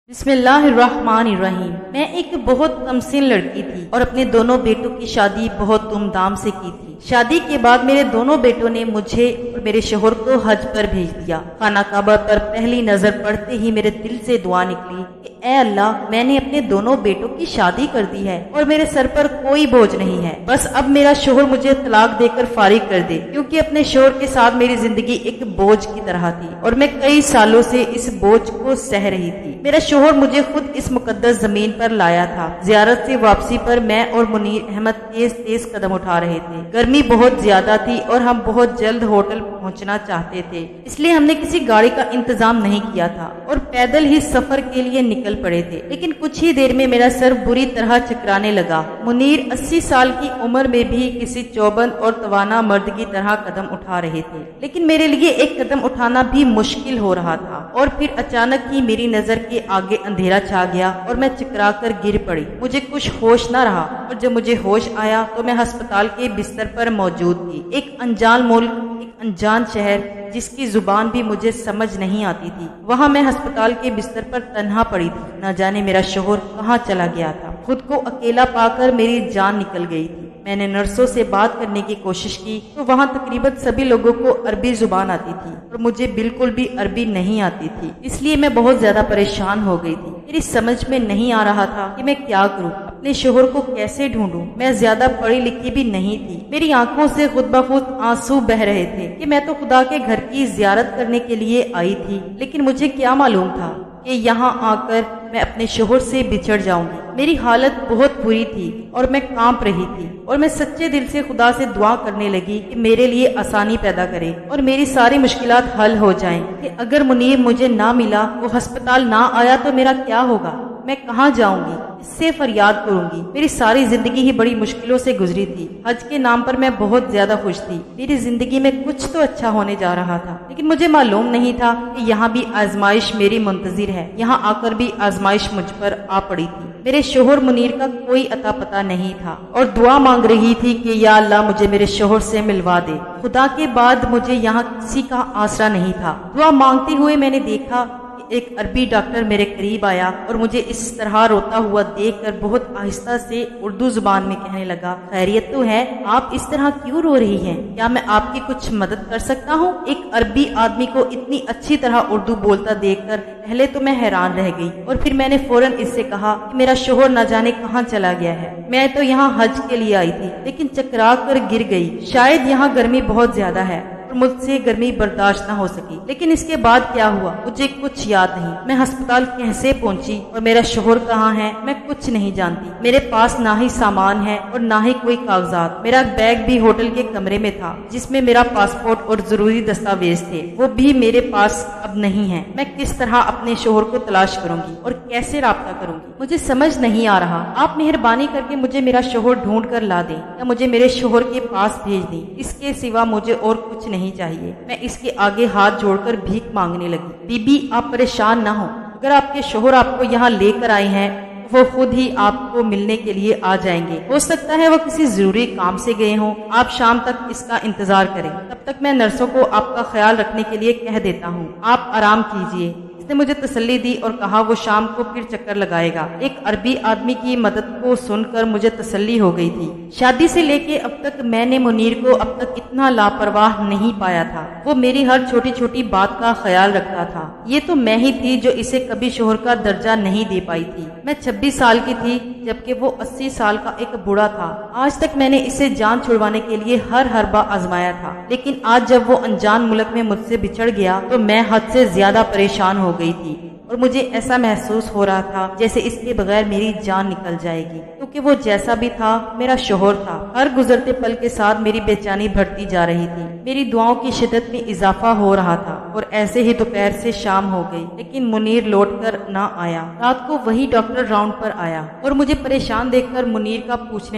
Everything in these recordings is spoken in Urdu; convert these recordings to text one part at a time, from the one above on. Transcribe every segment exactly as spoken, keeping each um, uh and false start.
بسم اللہ الرحمن الرحیم۔ میں ایک بہت کمسن لڑکی تھی اور اپنے دونوں بیٹوں کی شادی بہت دھوم دھام سے کی تھی۔ شادی کے بعد میرے دونوں بیٹوں نے مجھے اور میرے شوہر کو حج پر بھیج دیا۔ خانہ کعبہ پر پہلی نظر پڑتے ہی میرے دل سے دعا نکلی کہ اے اللہ، میں نے اپنے دونوں بیٹوں کی شادی کر دی ہے اور میرے سر پر کوئی بوجھ نہیں ہے، بس اب میرا شوہر مجھے طلاق دے کر فارغ کر دے، کیونکہ اپنے شوہر کے ساتھ میری زندگی ایک بوجھ کی طرح تھی اور میں کئی سالوں سے اس بوجھ کو سہ رہی تھی۔ میرا شوہر مجھے خود اس مقدس زمین پر لایا تھا۔ زیارت سے واپسی پر میں اور منیر احمد تیز تیز قدم اٹھا رہے تھے۔ گرمی بہت زیادہ تھی اور ہم بہت جلد ہوٹل پہنچنا چاہتے تھے، اس لیے ہم نے کسی گاڑی کا انتظام نہیں کیا تھا اور پیدل ہی سفر کے لیے نکل پڑے تھے، لیکن کچھ ہی دیر میں میرا سر بری طرح چکرانے لگا۔ منیر اسی سال کی عمر میں بھی کسی چوبند اور توانا مرد کی طرح قدم اٹھا رہے تھے، لیکن میرے لیے ایک قدم اٹھانا بھی مشکل ہو رہا تھا۔ اور پھر اچانک ہی میری نظر کے آگے اندھیرا چھا گیا اور میں چکرا کر گر پڑی۔ مجھے کچھ ہوش نہ رہا اور جب مجھے ہوش آیا تو میں ہسپتال کے بستر پر موجود تھی۔ ایک انجان ملک، ایک انجان شہر جس کی زبان بھی مجھے سمجھ نہیں آتی تھی، وہاں میں ہسپتال کے بستر پر تنہا پڑی تھی۔ نہ جانے میرا شوہر کہاں چلا گیا تھا۔ خود کو اکیلا پا کر میری جان نکل گئی تھی۔ میں نے نرسوں سے بات کرنے کی کوشش کی تو وہاں تقریباً سبھی لوگوں کو عربی زبان آتی تھی اور مجھے بالکل بھی عربی نہیں آتی تھی، اس لیے میں بہت زیادہ پریشان ہو گئی تھی۔ میری سمجھ میں نہیں آ رہا تھا کہ میں کیا کروں، اپنے شوہر کو کیسے ڈھونڈوں۔ میں زیادہ پڑھی لکھی بھی نہیں تھی، میری آنکھوں سے خود بخود آنسو بہ رہے تھے کہ میں تو خدا کے گھر کی زیارت کرنے کے لیے آئی تھی، لیکن مجھے کیا معلوم تھا کہ یہاں آ کر میں اپنے شوہر سے بچھڑ جاؤں گی۔ میری حالت بہت بری تھی اور میں کانپ رہی تھی اور میں سچے دل سے خدا سے دعا کرنے لگی کہ میرے لیے آسانی پیدا کرے اور میری ساری مشکلات حل ہو جائیں، کہ اگر منیر مجھے نہ ملا، وہ ہسپتال نہ آیا تو میرا کیا ہوگا، میں کہاں جاؤں گی، اس سے فریاد کروں گی۔ میری ساری زندگی ہی بڑی مشکلوں سے گزری تھی۔ حج کے نام پر میں بہت زیادہ خوش تھی، میری زندگی میں کچھ تو اچھا ہونے جا رہا تھا، لیکن مجھے معلوم نہیں تھا کہ یہاں بھی آزمائش میری منتظر ہے۔ یہاں آ کر بھی آزمائش مجھ پر آ پڑی تھی۔ میرے شوہر منیر کا کوئی اتا پتا نہیں تھا اور دعا مانگ رہی تھی کہ یا اللہ مجھے میرے شوہر سے ملوا دے۔ خدا کے بعد مجھے یہاں کسی کا آسرا نہیں تھا۔ دعا مانگتے ہوئے میں نے دیکھا ایک عربی ڈاکٹر میرے قریب آیا اور مجھے اس طرح روتا ہوا دیکھ کر بہت آہستہ سے اردو زبان میں کہنے لگا، خیریت تو ہے، آپ اس طرح کیوں رو رہی ہیں، کیا میں آپ کی کچھ مدد کر سکتا ہوں؟ ایک عربی آدمی کو اتنی اچھی طرح اردو بولتا دیکھ کر پہلے تو میں حیران رہ گئی اور پھر میں نے فوراً اس سے کہا کہ میرا شوہر نہ جانے کہاں چلا گیا ہے، میں تو یہاں حج کے لیے آئی تھی لیکن چکرا کر گر گئی، شاید یہاں گرمی بہت زیادہ ہے اور مجھ سے گرمی برداشت نہ ہو سکی۔ لیکن اس کے بعد کیا ہوا مجھے کچھ یاد نہیں۔ میں ہسپتال کیسے پہنچی اور میرا شوہر کہاں ہے میں کچھ نہیں جانتی۔ میرے پاس نہ ہی سامان ہے اور نہ ہی کوئی کاغذات۔ میرا بیگ بھی ہوٹل کے کمرے میں تھا جس میں میرا پاسپورٹ اور ضروری دستاویز تھے، وہ بھی میرے پاس اب نہیں ہے۔ میں کس طرح اپنے شوہر کو تلاش کروں گی اور کیسے رابطہ کروں گی، مجھے سمجھ نہیں آ رہا۔ آپ مہربانی کر کے مجھے میرا شوہر ڈھونڈ کر لا دیں یا مجھے میرے شوہر کے پاس بھیج دیں، اس کے سوا مجھے اور کچھ نہیں چاہیے۔ میں اس کے آگے ہاتھ جوڑ کر بھیک مانگنے لگی۔ بی بی آپ پریشان نہ ہوں، اگر آپ کے شوہر آپ کو یہاں لے کر آئے ہیں وہ خود ہی آپ کو ملنے کے لیے آ جائیں گے، ہو سکتا ہے وہ کسی ضروری کام سے گئے ہوں، آپ شام تک اس کا انتظار کریں، تب تک میں نرسوں کو آپ کا خیال رکھنے کے لیے کہہ دیتا ہوں، آپ آرام کیجیے۔ نے مجھے تسلی دی اور کہا وہ شام کو پھر چکر لگائے گا۔ ایک عربی آدمی کی مدد کو سن کر مجھے تسلی ہو گئی تھی۔ شادی سے لے کے اب تک میں نے منیر کو اب تک اتنا لاپرواہ نہیں پایا تھا۔ وہ میری ہر چھوٹی چھوٹی بات کا خیال رکھتا تھا۔ یہ تو میں ہی تھی جو اسے کبھی شوہر کا درجہ نہیں دے پائی تھی۔ میں چھبیس سال کی تھی جبکہ وہ اسی سال کا ایک بوڑھا تھا۔ آج تک میں نے اسے جان چھڑوانے کے لیے ہر حربہ آزمایا تھا، لیکن آج جب وہ انجان ملک میں مجھ سے بچھڑ گیا تو میں حد سے زیادہ پریشان ہو گئی تھی اور مجھے ایسا محسوس ہو رہا تھا جیسے اس کے بغیر میری جان نکل جائے گی، کیونکہ وہ جیسا بھی تھا میرا شوہر تھا۔ ہر گزرتے پل کے ساتھ میری بے چینی بڑھتی جا رہی تھی، میری دعاؤں کی شدت میں اضافہ ہو رہا تھا اور ایسے ہی دوپہر سے شام ہو گئی لیکن منیر لوٹ کر نہ آیا۔ رات کو وہی ڈاکٹر راؤنڈ پر آیا اور مجھے پریشان دیکھ کر منیر کا پوچھنے لگا،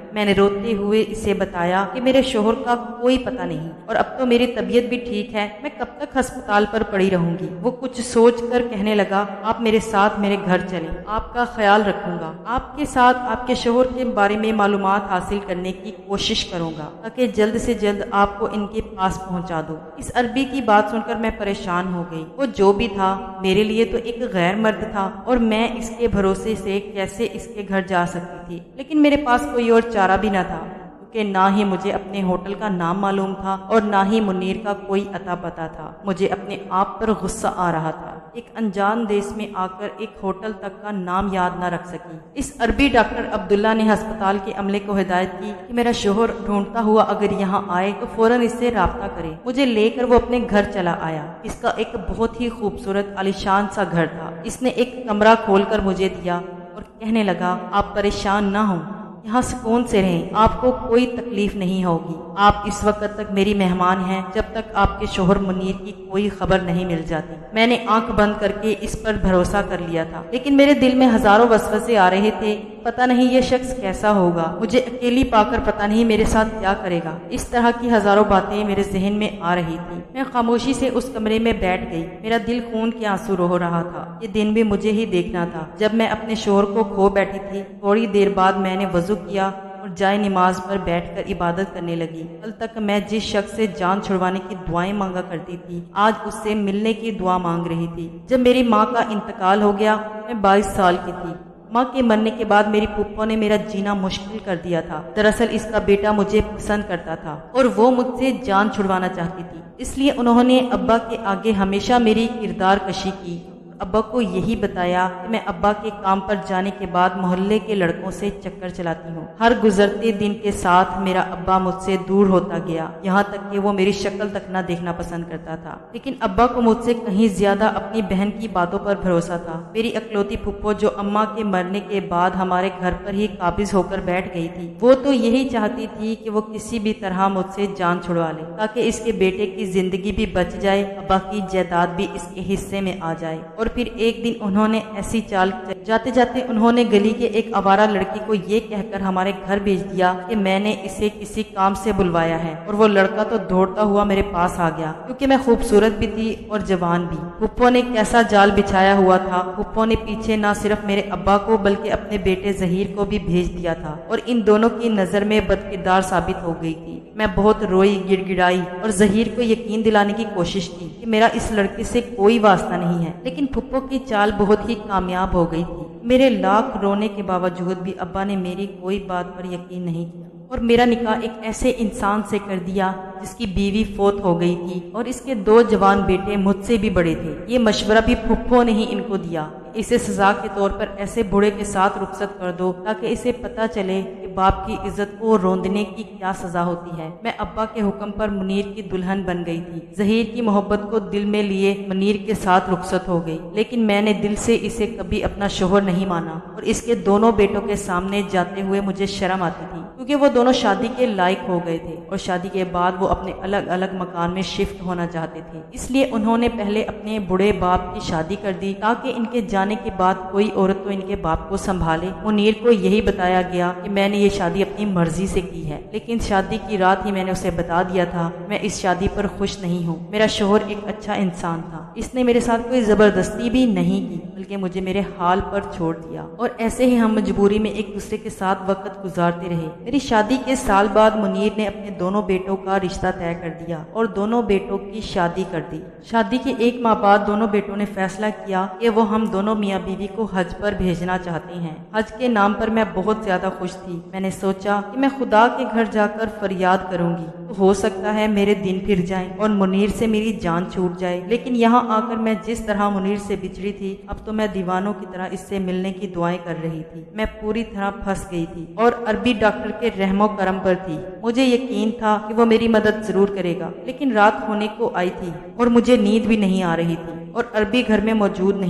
میں نے روتے ہوئے اسے بتایا کہ میرے شوہر کا کوئی پتہ نہیں اور اب تو میری طبیعت بھی ٹھیک ہے، میں کب تک ہسپتال پر پڑی رہوں گی۔ وہ کچھ سوچ کر کہنے لگا، آپ میرے ساتھ میرے گھر چلیں، آپ کا خیال رکھوں گا، آپ کے ساتھ آپ کے شوہر کے بارے میں معلومات حاصل کرنے کی کوشش کروں گا تاکہ جلد سے جلد آپ کو ان کے پاس پہنچا دوں۔ اس عربی کی بات سن کر میں پریشان ہو گئی۔ وہ جو بھی تھا میرے لیے تو ایک غیر مرد تھا اور میں اس کے بھروسے سے کیسے اس کے گھر جا سکتی تھی، لیکن میرے پاس کوئی اور چارہ بھی نہ تھا کہ نہ ہی مجھے اپنے ہوٹل کا نام معلوم تھا اور نہ ہی منیر کا کوئی اتا پتا تھا۔ مجھے اپنے آپ پر غصہ آ رہا تھا، ایک انجان دیس میں آ کر ایک ہوٹل تک کا نام یاد نہ رکھ سکی۔ اس عربی ڈاکٹر عبداللہ نے ہسپتال کے عملے کو ہدایت کی کہ میرا شوہر ڈھونڈتا ہوا اگر یہاں آئے تو فوراً اس سے رابطہ کرے۔ مجھے لے کر وہ اپنے گھر چلا آیا۔ اس کا ایک بہت ہی خوبصورت عالیشان سا گھر تھا۔ اس نے ایک کمرہ کھول کر مجھے دیا اور کہنے لگا، آپ پریشان نہ ہوں، یہاں سکون سے رہیں، آپ کو کوئی تکلیف نہیں ہوگی۔ آپ اس وقت تک میری مہمان ہیں جب تک آپ کے شوہر منیر کی کوئی خبر نہیں مل جاتی۔ میں نے آنکھ بند کر کے اس پر بھروسہ کر لیا تھا، لیکن میرے دل میں ہزاروں وسوسے آ رہے تھے۔ پتہ نہیں یہ شخص کیسا ہوگا، مجھے اکیلی پا کر پتہ نہیں میرے ساتھ کیا کرے گا۔ اس طرح کی ہزاروں باتیں میرے ذہن میں آ رہی تھی۔ میں خاموشی سے اس کمرے میں بیٹھ گئی، میرا دل خون کے آنسو رو رہا تھا۔ یہ دن بھی مجھے ہی دیکھنا تھا جب میں اپنے شوہر کو کھو بیٹھی تھی۔ تھوڑی دیر بعد میں نے وضو کیا اور جائے نماز پر بیٹھ کر عبادت کرنے لگی۔ کل تک میں جس شخص سے جان چھڑوانے کی دعائیں مانگا کرتی تھی، آج اس سے ملنے کی دعا مانگ رہی تھی۔ جب میری ماں کا انتقال ہو گیا، میں بائیس سال کی تھی۔ ماں کے مرنے کے بعد میری پھپھو نے میرا جینا مشکل کر دیا تھا۔ دراصل اس کا بیٹا مجھے پسند کرتا تھا اور وہ مجھ سے جان چھڑوانا چاہتی تھی، اس لیے انہوں نے ابا کے آگے ہمیشہ میری کردار کشی کی۔ ابا کو یہی بتایا کہ میں ابا کے کام پر جانے کے بعد محلے کے لڑکوں سے چکر چلاتی ہوں۔ ہر گزرتے دن کے ساتھ میرا ابا مجھ سے دور ہوتا گیا، یہاں تک کہ وہ میری شکل تک نہ دیکھنا پسند کرتا تھا۔ لیکن ابا کو مجھ سے کہیں زیادہ اپنی بہن کی باتوں پر بھروسہ تھا۔ میری اکلوتی پھپھو جو اماں کے مرنے کے بعد ہمارے گھر پر ہی قابض ہو کر بیٹھ گئی تھی، وہ تو یہی چاہتی تھی کہ وہ کسی بھی طرح مجھ سے جان چھڑوا لے تاکہ اس کے بیٹے کی زندگی بھی بچ جائے، ابا کی جائیداد بھی اس کے حصے میں آ جائے۔ اور پھر ایک دن انہوں نے ایسی چال، جاتے جاتے انہوں نے گلی کے ایک آوارہ لڑکی کو یہ کہہ کر ہمارے گھر بھیج دیا کہ میں نے اسے کسی کام سے بلوایا ہے، اور وہ لڑکا تو دوڑتا ہوا میرے پاس آ گیا کیونکہ میں خوبصورت بھی تھی اور جوان بھی۔ پھپھو نے کیسا جال بچھایا ہوا تھا، پھپھو نے پیچھے نہ صرف میرے ابا کو بلکہ اپنے بیٹے ظہیر کو بھی بھیج دیا تھا اور ان دونوں کی نظر میں بدکردار ثابت ہو گئی تھی۔ میں بہت روئی، گڑ گڑائی اور ظہیر کو یقین دلانے کی کوشش کی کہ میرا اس لڑکے سے کوئی واسطہ نہیں ہے، لیکن پھپھو کی چال بہت ہی کامیاب ہو گئی تھی۔ میرے لاکھ رونے کے باوجود بھی ابا نے میری کوئی بات پر یقین نہیں کیا اور میرا نکاح ایک ایسے انسان سے کر دیا جس کی بیوی فوت ہو گئی تھی اور اس کے دو جوان بیٹے مجھ سے بھی بڑے تھے۔ یہ مشورہ بھی پھپھو نے ہی ان کو دیا، اسے سزا کے طور پر ایسے بوڑھے کے ساتھ رخصت کر دو تاکہ اسے پتہ چلے کہ باپ کی عزت کو روندنے کی کیا سزا ہوتی ہے۔ میں ابا کے حکم پر منیر کی دلہن بن گئی تھی۔ ظہیر کی محبت کو دل میں لیے منیر کے ساتھ رخصت ہو گئی، لیکن میں نے دل سے اسے کبھی اپنا شوہر نہیں مانا اور اس کے دونوں بیٹوں کے سامنے جاتے ہوئے مجھے شرم آتی تھی کیونکہ وہ دونوں شادی کے لائق ہو گئے تھے اور شادی کے بعد وہ اپنے الگ الگ مکان میں شفٹ ہونا چاہتے تھے۔ اس لیے انہوں نے پہلے اپنے بڑے باپ کی شادی کر دی تاکہ ان کے جانے کے بعد کوئی عورت تو ان کے باپ کو سنبھالے۔ منیر کو یہی بتایا گیا کہ میں نے یہ شادی اپنی مرضی سے کی ہے، لیکن شادی کی رات ہی میں نے اسے بتا دیا تھا میں اس شادی پر خوش نہیں ہوں۔ میرا شوہر ایک اچھا انسان تھا، اس نے میرے ساتھ کوئی زبردستی بھی نہیں کی بلکہ مجھے میرے حال پر چھوڑ دیا اور ایسے ہی ہم مجبوری میں ایک دوسرے کے ساتھ وقت گزارتے رہے۔ میری شادی کے سال بعد منیر نے اپنے دونوں بیٹوں کا رشتہ طے کر دیا اور دونوں بیٹوں کی شادی کر دی۔ شادی کے ایک ماہ بعد دونوں بیٹوں نے فیصلہ کیا کہ وہ ہم دونوں میاں بیوی کو حج پر بھیجنا چاہتے ہیں۔ حج کے نام پر میں بہت زیادہ خوش تھی۔ میں نے سوچا کہ میں خدا کے گھر جا کر فریاد کروں گی تو ہو سکتا ہے میرے دن پھر جائیں اور منیر سے میری جان چھوٹ جائے، لیکن یہاں آ کر میں جس طرح منیر سے بچڑی تھی اب تو میں دیوانوں کی طرح اس سے ملنے کی دعائیں کر رہی تھی۔ میں پوری طرح پھنس گئی تھی اور عربی ڈاکٹر کے رحم و کرم پر تھی۔ مجھے یقین تھا کہ وہ میری مدد ضرور کرے گا، لیکن رات ہونے کو آئی تھی اور مجھے نیند بھی نہیں آ رہی تھی اور عربی گھر میں موجود نہیں تھا۔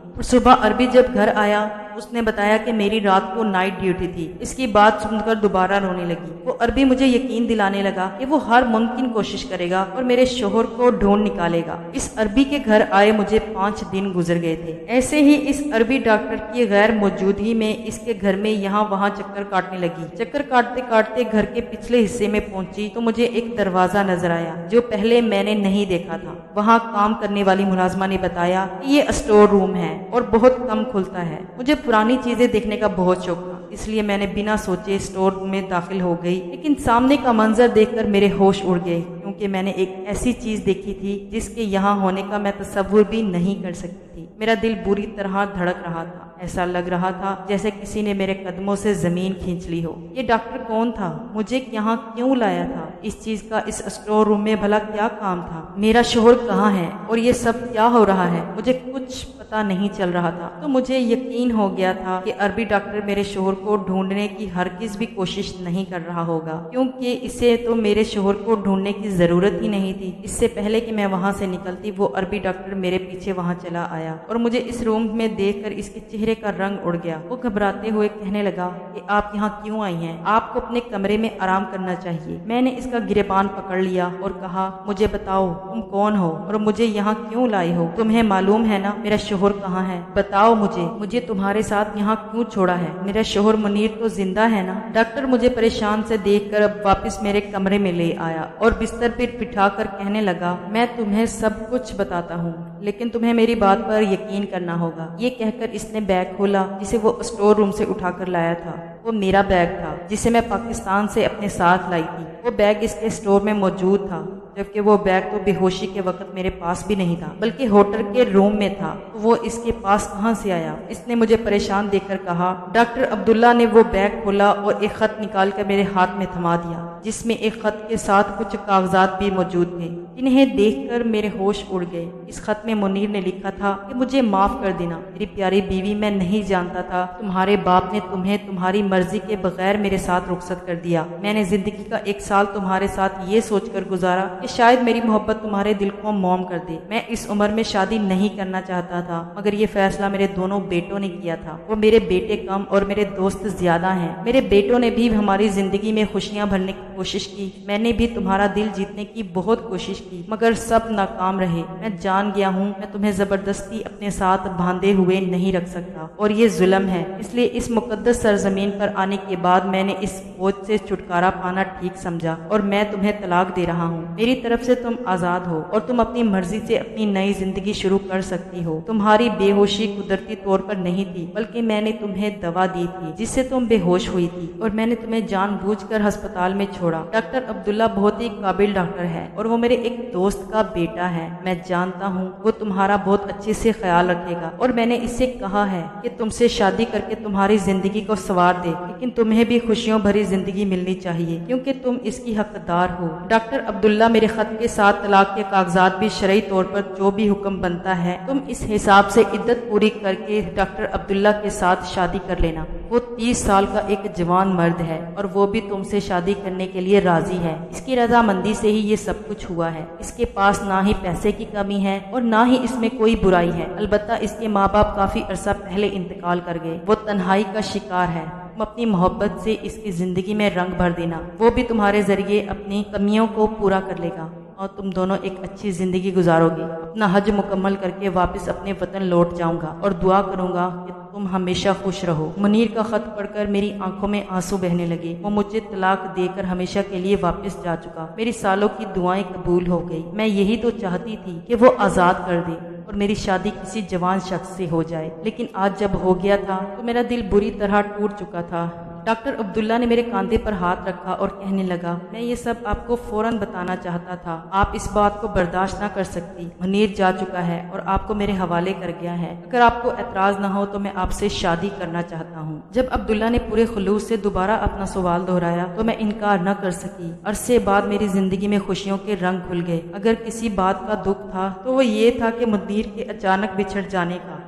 اور صبح عربی جب گھر آیا اس نے بتایا کہ میری رات کو نائٹ ڈیوٹی تھی۔ اس کی بات سن کر دوبارہ رونے لگی۔ وہ عربی مجھے یقین دلانے لگا کہ وہ ہر ممکن کوشش کرے گا اور میرے شوہر کو ڈھونڈ نکالے گا۔ اس عربی کے گھر آئے مجھے پانچ دن گزر گئے تھے۔ ایسے ہی اس عربی ڈاکٹر کی غیر موجودگی میں اس کے گھر میں یہاں وہاں چکر کاٹنے لگی۔ چکر کاٹتے کاٹتے گھر کے پچھلے حصے میں پہنچی تو مجھے ایک دروازہ نظر آیا جو پہلے میں نے نہیں دیکھا تھا۔ وہاں کام کرنے والی ملازمہ نے بتایا کہ یہ اسٹور روم ہے اور بہت کم کھلتا ہے۔ مجھے پرانی چیزیں دیکھنے کا بہت شوق تھا، اس لیے میں نے بنا سوچے اسٹور روم میں داخل ہو گئی، لیکن سامنے کا منظر دیکھ کر میرے ہوش اڑ گئے، کیونکہ میں نے ایک ایسی چیز دیکھی تھی جس کے یہاں ہونے کا میں تصور بھی نہیں کر سکتی تھی۔ میرا دل بری طرح دھڑک رہا تھا، ایسا لگ رہا تھا جیسے کسی نے میرے قدموں سے زمین کھینچ لی ہو۔ یہ ڈاکٹر کون تھا؟ مجھے یہاں کیوں لایا تھا؟ اس چیز کا اس اسٹور روم میں بھلا کیا کام تھا؟ میرا شوہر کہاں ہے اور یہ سب کیا ہو رہا ہے؟ مجھے کچھ پتا نہیں چل رہا تھا۔ تو مجھے یقین ہو گیا تھا کہ عربی ڈاکٹر میرے شوہر کو ڈھونڈنے کی ہرگز بھی کوشش نہیں کر رہا ہوگا، کیونکہ اسے تو میرے شوہر کو ڈھونڈنے کی ضرورت ہی نہیں تھی۔ اس سے پہلے کہ میں وہاں سے نکلتی وہ عربی ڈاکٹر میرے پیچھے وہاں چلا آیا اور مجھے اس روم میں دیکھ کر اس کے چہرے کا رنگ اڑ گیا۔ وہ گھبراتے ہوئے کہنے لگا کہ آپ یہاں کیوں آئی ہیں؟ آپ کو اپنے کمرے میں آرام کرنا چاہیے۔ میں نے اس کا گریبان پکڑ لیا اور کہا، مجھے بتاؤ تم کون ہو اور مجھے یہاں کیوں لائی ہو؟ تمہیں معلوم ہے نا میرا شوہر کہاں ہے؟ بتاؤ مجھے مجھے تمہارے ساتھ یہاں کیوں چھوڑا ہے؟ میرا شوہر منیر تو زندہ ہے نا؟ ڈاکٹر مجھے پریشان سے دیکھ کر اب واپس میرے کمرے میں لے آیا اور بستر پر بٹھا کر کہنے لگا، میں تمہیں سب کچھ بتاتا ہوں، لیکن تمہیں میری بات پر یقین کرنا ہوگا۔ یہ کہہ کر اس نے بیگ کھولا جسے وہ اسٹور روم سے اٹھا کر لایا تھا۔ وہ میرا بیگ تھا جسے میں پاکستان سے اپنے ساتھ لائی تھی۔ وہ بیگ اس کے اسٹور میں موجود تھا، جبکہ وہ بیگ تو بے ہوشی کے وقت میرے پاس بھی نہیں تھا بلکہ ہوٹل کے روم میں تھا۔ تو وہ اس کے پاس کہاں سے آیا؟ اس نے مجھے پریشان دیکھ کر کہا۔ ڈاکٹر عبداللہ نے وہ بیگ کھولا اور ایک خط نکال کر میرے ہاتھ میں تھما دیا، جس میں ایک خط کے ساتھ کچھ کاغذات بھی موجود تھے، جنہیں دیکھ کر میرے ہوش اڑ گئے۔ اس خط میں منیر نے لکھا تھا کہ مجھے معاف کر دینا میری پیاری بیوی، میں نہیں جانتا تھا تمہارے باپ نے تمہیں تمہاری مرضی کے بغیر میرے ساتھ رخصت کر دیا۔ میں نے زندگی کا ایک سال تمہارے ساتھ یہ سوچ کر گزارا کہ شاید میری محبت تمہارے دل کو موم کر دے۔ میں اس عمر میں شادی نہیں کرنا چاہتا تھا، مگر یہ فیصلہ میرے دونوں بیٹوں نے کیا تھا۔ وہ میرے بیٹے کم اور میرے دوست زیادہ ہیں۔ میرے بیٹوں نے بھی ہماری زندگی میں خوشیاں بھرنے کی کوشش کی، میں نے بھی تمہارا دل جیتنے کی بہت کوشش کی، مگر سب ناکام رہے۔ میں جان گیا ہوں میں تمہیں زبردستی اپنے ساتھ باندھے ہوئے نہیں رکھ سکتا اور یہ ظلم ہے، اس لیے اس مقدس سرزمین پر آنے کے بعد میں نے اس بوجھ سے چھٹکارا پانا ٹھیک سمجھا اور میں تمہیں طلاق دے رہا ہوں۔ میری طرف سے تم آزاد ہو اور تم اپنی مرضی سے اپنی نئی زندگی شروع کر سکتی ہو۔ تمہاری بے ہوشی قدرتی طور پر نہیں تھی، بلکہ میں نے تمہیں دوا دی تھی جس سے تم بے ہوش ہوئی تھی، اور میں نے تمہیں جان بوجھ کر ہسپتال میں چھوڑا۔ ڈاکٹر عبداللہ بہت ہی قابل ڈاکٹر ہے اور وہ میرے ایک دوست کا بیٹا ہے۔ میں جانتا ہوں وہ تمہارا بہت اچھے سے خیال رکھے گا، اور میں نے اس سے کہا ہے کہ تم سے شادی کر کے تمہاری زندگی کو سنوار دے، لیکن تمہیں بھی خوشیوں بھری زندگی ملنی چاہیے کیونکہ تم اس کی حقدار ہو۔ ڈاکٹر عبداللہ میرے خط کے ساتھ طلاق کے کاغذات بھی شرعی طور پر جو بھی حکم بنتا ہے تم اس حساب سے عدت پوری کر کے ڈاکٹر عبداللہ کے ساتھ شادی کر لینا۔ وہ تیس سال کا ایک جوان مرد ہے اور وہ بھی تم سے شادی کرنے کے لیے راضی ہے۔ اس کی رضامندی سے ہی یہ سب کچھ ہوا ہے۔ اس کے پاس نہ ہی پیسے کی کمی ہے اور نہ ہی اس میں کوئی برائی ہے، البتہ اس کے ماں باپ کافی عرصہ پہلے انتقال کر گئے۔ وہ تنہائی کا شکار ہے۔ تم اپنی محبت سے اس کی زندگی میں رنگ بھر دینا، وہ بھی تمہارے ذریعے اپنی کمیوں کو پورا کر لے گا اور تم دونوں ایک اچھی زندگی گزارو گے۔ اپنا حج مکمل کر کے واپس اپنے وطن لوٹ جاؤں گا اور دعا کروں گا کہ تم ہمیشہ خوش رہو۔ منیر کا خط پڑھ کر میری آنکھوں میں آنسو بہنے لگے۔ وہ مجھے طلاق دے کر ہمیشہ کے لیے واپس جا چکا۔ میری سالوں کی دعائیں قبول ہو گئی۔ میں یہی تو چاہتی تھی کہ وہ آزاد کر دے اور میری شادی کسی جوان شخص سے ہو جائے، لیکن آج جب ہو گیا تھا تو میرا دل بری طرح ٹوٹ چکا تھا۔ ڈاکٹر عبداللہ نے میرے کاندھے پر ہاتھ رکھا اور کہنے لگا، میں یہ سب آپ کو فوراً بتانا چاہتا تھا، آپ اس بات کو برداشت نہ کر سکتی۔ منیر جا چکا ہے اور آپ کو میرے حوالے کر گیا ہے۔ اگر آپ کو اعتراض نہ ہو تو میں آپ سے شادی کرنا چاہتا ہوں۔ جب عبداللہ نے پورے خلوص سے دوبارہ اپنا سوال دہرایا تو میں انکار نہ کر سکی۔ عرصے بعد میری زندگی میں خوشیوں کے رنگ کھل گئے۔ اگر کسی بات کا دکھ تھا تو وہ یہ تھا کہ منیر کے اچانک بچھڑ جانے کا۔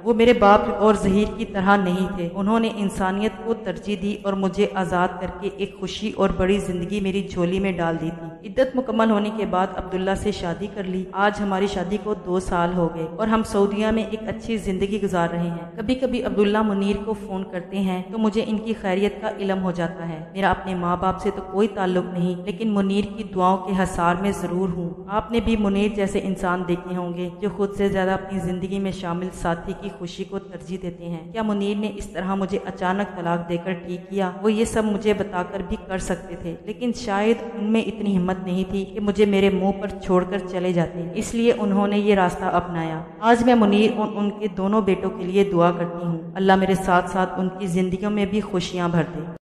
وہ میرے باپ اور ظہیر کی طرح نہیں تھے، انہوں نے انسانیت کو ترجیح دی اور مجھے آزاد کر کے ایک خوشی اور بڑی زندگی میری جھولی میں ڈال دی تھی۔ عدت مکمل ہونے کے بعد عبداللہ سے شادی کر لی۔ آج ہماری شادی کو دو سال ہو گئے اور ہم سعودیہ میں ایک اچھی زندگی گزار رہے ہیں۔ کبھی کبھی عبداللہ منیر کو فون کرتے ہیں تو مجھے ان کی خیریت کا علم ہو جاتا ہے۔ میرا اپنے ماں باپ سے تو کوئی تعلق نہیں، لیکن منیر کی دعاؤں کے حصار میں ضرور ہوں۔ آپ نے بھی منیر جیسے انسان دیکھے ہوں گے جو خود سے زیادہ اپنی زندگی میں شامل ساتھی کی خوشی کو ترجیح دیتے ہیں۔ کیا منیر نے اس طرح مجھے اچانک طلاق دے کر ٹھیک کیا؟ وہ یہ سب مجھے بتا کر بھی کر سکتے تھے، لیکن شاید ان میں اتنی ہمت نہیں تھی کہ مجھے میرے منہ پر چھوڑ کر چلے جاتے، اس لیے انہوں نے یہ راستہ اپنایا۔ آج میں منیر اور ان کے دونوں بیٹوں کے لیے دعا کرتی ہوں، اللہ میرے ساتھ ساتھ ان کی زندگیوں میں بھی خوشیاں بھر دے۔